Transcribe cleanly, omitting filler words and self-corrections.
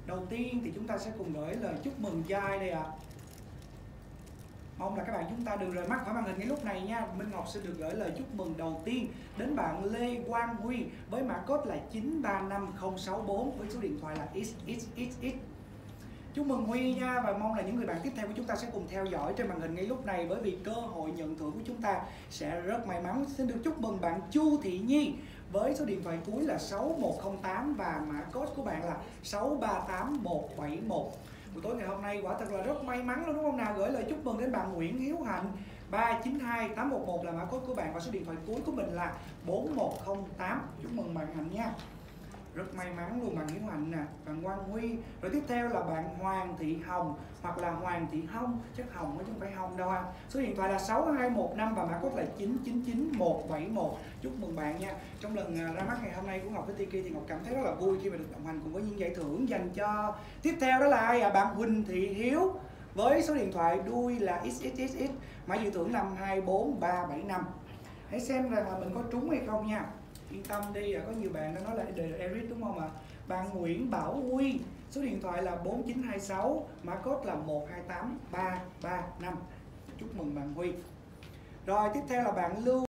Đầu tiên thì chúng ta sẽ cùng gửi lời chúc mừng cho ai đây ạ? Mong là các bạn chúng ta đừng rời mắt khỏi màn hình ngay lúc này nha. Minh Ngọc sẽ được gửi lời chúc mừng đầu tiên đến bạn Lê Quang Huy với mã code là 935064 với số điện thoại là XXXX. Chúc mừng Huy nha, và mong là những người bạn tiếp theo của chúng ta sẽ cùng theo dõi trên màn hình ngay lúc này, bởi vì cơ hội nhận thưởng của chúng ta sẽ rất may mắn. Xin được chúc mừng bạn Chu Thị Nhi với số điện thoại cuối là 6108 và mã code của bạn là 638171. Buổi tối ngày hôm nay quả thật là rất may mắn luôn đúng không nào? Gửi lời chúc mừng đến bạn Nguyễn Hiếu Hạnh, 392811 là mã code của bạn và số điện thoại cuối của mình là 4108. Chúc mừng bạn Hạnh nha. Rất may mắn luôn bạn Hiếu Hạnh nè, bạn Quang Huy. Rồi tiếp theo là bạn Hoàng Thị Hồng hoặc là Hoàng Thị Hồng, chắc Hồng chứ không phải Hồng đâu ha. Số điện thoại là 6215 và mã code là 999171. Chúc mừng bạn nha. Trong lần ra mắt ngày hôm nay của Ngọc với Tiki thì Ngọc cảm thấy rất là vui khi mà được đồng hành cùng với những giải thưởng dành cho tiếp theo đó là ai ạ? Bạn Huỳnh Thị Hiếu với số điện thoại đuôi là XXXX, mã dự thưởng 524375. Hãy xem rằng là mình có trúng hay không nha. Yên tâm đi, có nhiều bạn đã nói là Eric đúng không ạ? Bạn Nguyễn Bảo Huy, số điện thoại là 4926, mã code là 128335. Chúc mừng bạn Huy. Rồi tiếp theo là bạn Lưu